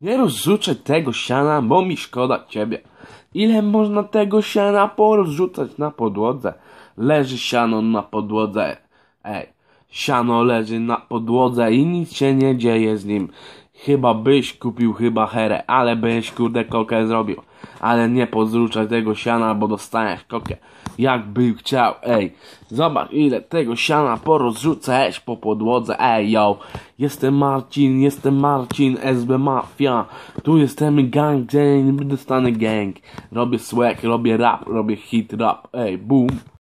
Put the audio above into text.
Nie rozrzucaj tego siana, bo mi szkoda ciebie. Ile można tego siana porozrzucać na podłodze? Leży siano na podłodze. Siano leży na podłodze i nic się nie dzieje z nim. Chyba byś kupił herę, ale byś kurde kokę zrobił. Ale nie pozruczaj tego siana, bo dostaniesz kokę. Jakby chciał, zobacz ile tego siana porozrzucałeś po podłodze, yo. Jestem Marcin, SB Mafia. Tu jestem gang, dostanę gang. Robię swag, robię rap, robię hit rap, boom.